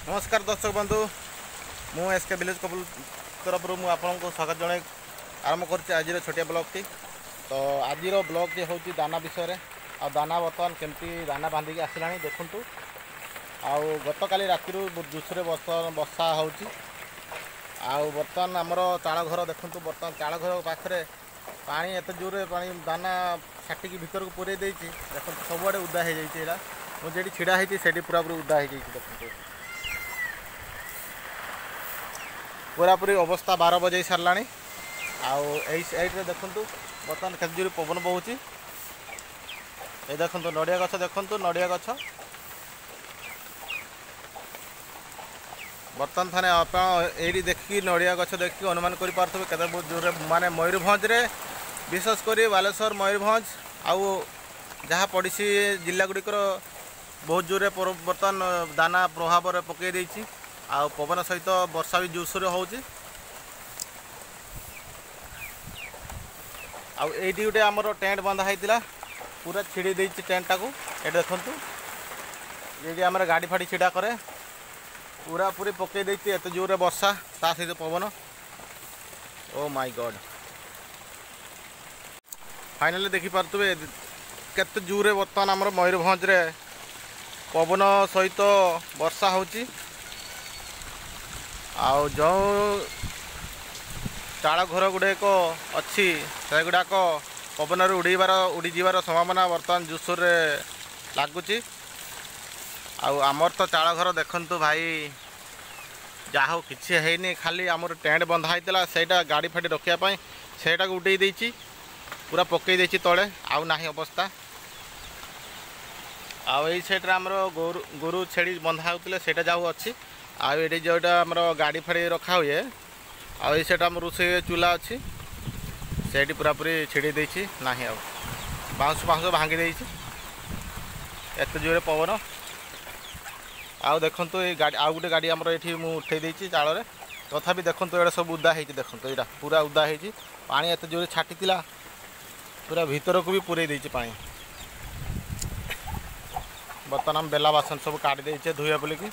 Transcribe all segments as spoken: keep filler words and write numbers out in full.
नमस्कार दर्शक बंधु मु एसके विलेज कपल तरफ मु आपको स्वागत जन आरंभ कर आज छोटिया ब्लॉग टी। तो आज ब्लॉग टी हूँ दाना विषय आ दाना बर्तमान केमती दाना बांधिकी आसला देखु आउ गत काली राति जोशे वर्षा हो बर्तमान आमर चाल घर देखु बर्तमान चाल घर पाखे पानी एत जोर पानी दाना छाटिकी भीतर को पूरे देखो सबुआड़े उदा हो जाए मुझे छिड़ा होती से पूरा पूरी उदा हो जाए देखो पूरा पूरी अवस्था बार बजे सारा आई साइड्रे देखु बर्तमान केजूरी पवन बहुची ये देखु नड़िया गछ देखु नड़िया गछ बर्तमान थाने आप ये देखिए नड़िया गछ देखिए अनुमान कर पारे के बहुत जोर माने मयूरभंज रे विशेषकर बालेश्वर मयूरभंज आउ जहाँ पड़ोसी जिला गुड़िकर बहुत जोर बर्तमान दाना प्रभाव में पकई देती आ पवन सहित वर्षा भी जोरसोर हो ये गोटे आमर टेंट बंधा होता पूरा छिड़ी देती टेंटा को ये देखु ये आम गाड़ी फाड़ी छिड़ा करे पूरा पूरी पकई देती एत जोर वर्षा ता सहित पवन ओ माय गॉड फाइनली देखिपे केत जोर बर्तमान आमर मयूरभंज रे पवन सहित वर्षा होची आउ जो चाल घर गुड़ाक अच्छी से गुड़ाक पवन उड़ार उड़ी जीवार संभावना बर्तमान जोरसोर लगुच आमर तो चाल घर देखु भाई जहा हो किसी है खाली आमर टेंट बंधा होता से गाड़ी फाड़ी रखापी से उड़े देती पूरा पकई देती तले आउ ना अवस्था आई साइड्रे आमर गोरु गोरु छेड़ी बंधा होते से जाऊ अच्छी आए जोटा आम गाड़ी फाड़ी रखा हुए आई साइड आम रोसे चूल्हा अच्छी से पूरा पूरी छिड़ी देती ना बाउंस बाउंस भांगी देती एत जोरे पवन आउ देखु ये गाड़ी आउ गोटे गाड़ी आमर ये उठे देती चाल तथापि देखु ये सब उदा हो देखो यहाँ पूरा उदा हो पानी एत जोरे छाटी पूरा भीतर को भी पूरे देती पानी बर्तमान आम बेला बासन सब काट देचे धोया बोलिकी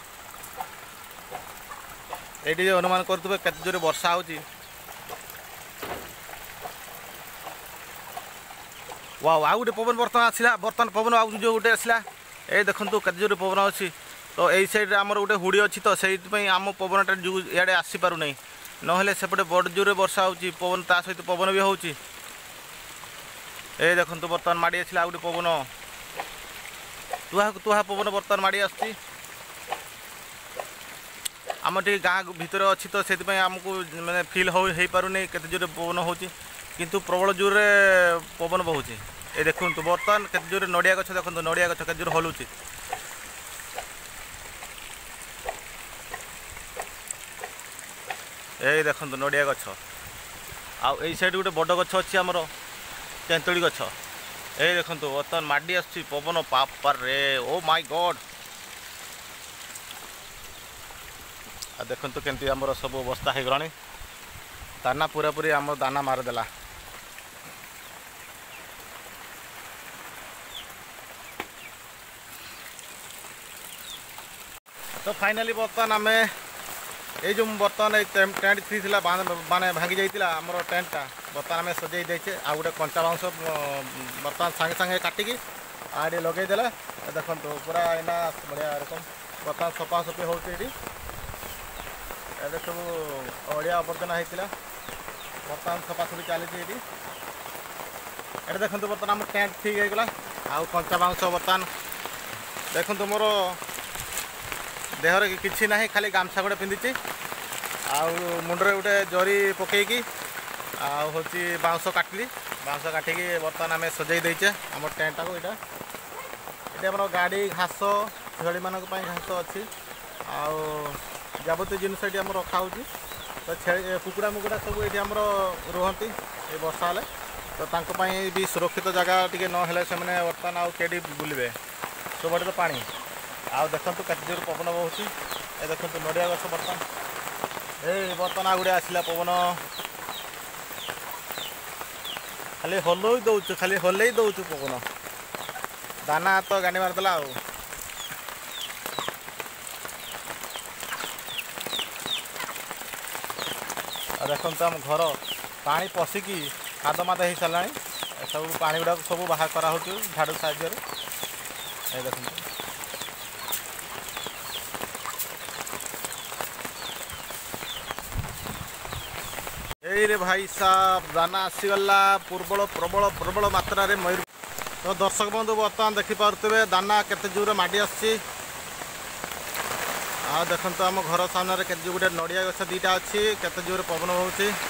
ये अनुमान करुवे केत जोरे वर्षा होची वाओ आउ गोटे पवन बर्तमान आसला बर्तमान पवन आउ जो गोटे आसला ये देखो केत जोरे पवन अच्छी तो यही साइड्रे आमर गोटे हुड़ी अच्छी तो से आम पवनटा जो इे आसीपार नहीं ना सेपटे बड़ जोरे वर्षा होची पवन ता सहित पवन भी होची ये देखो बर्तमान माड़ी आसला आउ गोटे पवन तुहा तुहा पवन बर्तमान माड़ी आसची आम टे गाँ भितर अच्छी तो से आमको मैंने फिल हो पार नहीं केते जोरे पवन होची किंतु प्रबल जोर पवन बहुची ये देखु बर्तमान केते जोरे नड़िया गछ देखो नड़िया गछ केते जोर हलुची ये देखो नड़िया गछ आउ यही साइड गोटे बड़ गछ अच्छी आमर तेंतुली गछ ये देखो बर्तमान माड़ी आसुची पवन पापर रे ओ माय गॉड आ देखु केमती आमर सब अवस्था हो गलानी दाना पूरा पूरी आम दाना मारिदेला तो फाइनाली बर्तमान आम ये जो बर्तमान टेंट थी माने भांगी जाइए आमर टेंटा बर्तमान आम सजाई देचे आ गोटे कंचा बाउंस बर्तमान सांगे सांगे काटिकी आगे लगेदेला देखो पूरा एना बढ़िया रकम बर्तमान सफा सफी हो सब अड़िया आवर्जना होता बर्तमान सफासफी चली ये देखो बर्तमान आम टेंट ठीक होगला आउ कंचा बाउंस बर्तमान देखो मोर देहर किसी ना खाली गामछा गोटे पिंधि आउ मुंडरे गोटे जरी पकईकी आउ हूँ बाउंस काटिली बाउंस काटिकी बर्तमान आम सजाई देचे आम टेंटा को यहाँ ये आम गाड़ी घास छेली मान घास अच्छी आउ जबत जिनस ये आम रखा हो तो कुकुड़ा मुकुड़ा सब ये आम रुहती ये वर्षा हेले तो भी सुरक्षित जगह टी ना से बर्तमान आउ के बुलवे सब तो पानी आउ देखो केत जोर पवन बहुची ये देखो नड़िया गछ बर्तमान ये बर्तमान आ गुड़े आसला पवन खाली हल दौचु खाली हल दौचु पवन दाना तो गाड़ी मारदेला देखते आम घर पानी पशिकी काद माद हो सारा सब पानी गुड़ा सब बाहर करा झाड़ू साहाय्य देखते ये भाई साहब दाना आसीगला प्रबल प्रबल प्रबल मात्रा मयूर तो दर्शक बंधु बर्तमान देखिपे दाना केते जोर माड़ी आसी आ देखते आम घर सामने के गोटे नड़िया गछ दीटा अच्छी केते जोर पवन हो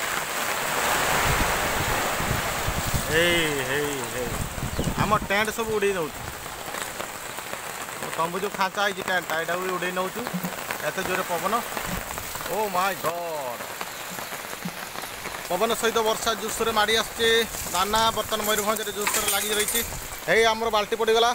आम टेंट सब उड़े नौ तंबू जो खाँचा है टेंट यहाँ भी उड़े नौ एत जोर पवन ओ माय गॉड पवन सहित वर्षा जोशरे माड़ी आसचे दाना बर्तमान मयूरभंज जोशरे लगी रही है आमर बाल्टी पड़गला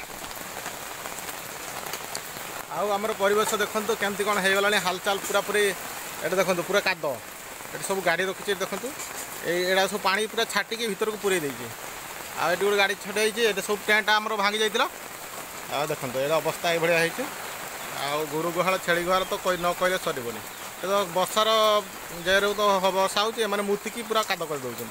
आमर परिवेश देखो केमती कौन हो गला हालचाल पूरा पूरी ये देखो पूरा काद ये सब गाड़ी रखी देखो ये सब पानी पूरा छाटिकी भीतर को पूरे देती आठ गोटे गाड़ी छटाई ये सब टेंट आमर भांगी जाइला आ देखो ये अवस्था ये गोरु गुहाल छेली गुहाल तो न कहले सरबनी तो बर्षार जेरू तो वर्षा हो मूर्तिकी पूरा काद कर दौरान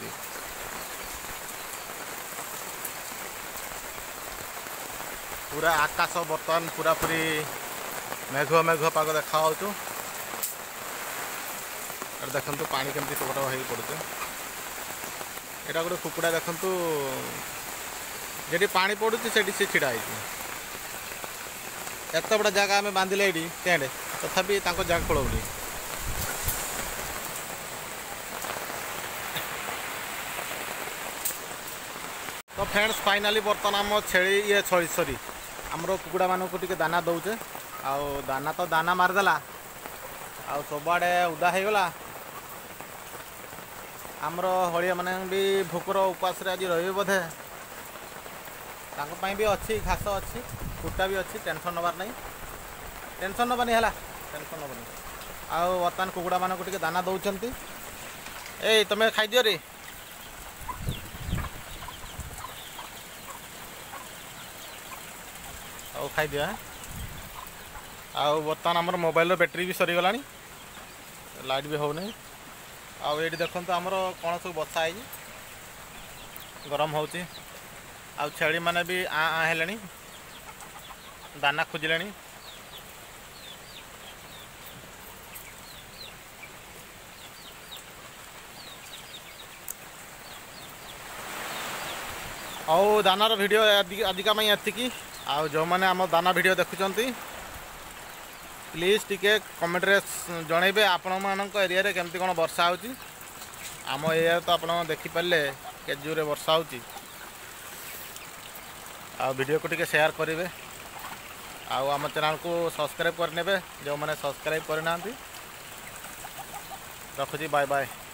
पूरा आकाश बर्तमान पूरा पूरी मेघ मेघ पाग देखा देखु पानी केमती सपट हो पड़े यहाँ गोटे कुकुड़ा देखु जी पानी पड़ू से छिड़ा एत बड़ा जगह आम बांधिले ये टेंट तथापि जगह खोलनी तो फ्रेंड्स फाइनाली बर्तमान आम छेली ये छड़ी सरी आमर कुकुड़ा मानक टी दाना दौचे आउ दाना तो दाना मारिदेला आउ सबुआड़े उदा हो गला आमर हड़िया मैंने भी भोकर उपास आज रही बोधे भी अच्छी घास अच्छी कुटा भी अच्छी टेंशन नबार नहीं टेंशन नबानी है टेंशन नबनी आउ बर्तमान कुकुड़ा मानक टी दाना दौरान ए तुम्हें खाई दियो रे ଆଉ ଖାଇଦିଅ ଆଉ ବର୍ତ୍ତମାନ ଆମର ମୋବାଇଲର ବ୍ୟାଟେରୀ ବି ସରିଗଲାଣି ଲାଇଟ୍ ବି ହେଉନି ଆଉ ଏଇଠି ଦେଖନ୍ତୁ ଆମର କ'ଣ ସବୁ ବସା ହେଇଛି ଗରମ ହେଉଛି ଆଉ ଛେଳିମାନେ ବି ଆଁ ଆଁ ହେଲେଣି ଦାନା ଖୋଜିଲେଣି ଆଉ ଦାନାର ଭିଡ଼ିଓ ଆଜିକା ପାଇଁ ଏତିକି ଆଉ ଯେଉଁମାନେ ଆମ ଦାନା ଭିଡ଼ିଓ ଦେଖୁଛନ୍ତି ପ୍ଲିଜ୍ ଟିକେ କମେଣ୍ଟରେ ଜଣାଇବେ ଆପଣମାନଙ୍କ ଏରିଆରେ କେମିତି କ'ଣ ବର୍ଷା ହେଉଛି ଆମ ଏରିଆରେ ତ ଆପଣ ଦେଖିପାରିଲେ କେତେ ଜୋରରେ ବର୍ଷା ହେଉଛି ଆଉ ଭିଡ଼ିଓକୁ ଟିକେ ସେୟାର କରିବେ ଆଉ ଆମ ଚ୍ୟାନେଲକୁ ସବସ୍କ୍ରାଇବ୍ କରିନେବେ ଯେଉଁମାନେ ସବସ୍କ୍ରାଇବ୍ କରିନାହାନ୍ତି ରଖୁଛି ବାଏ ବାଏ।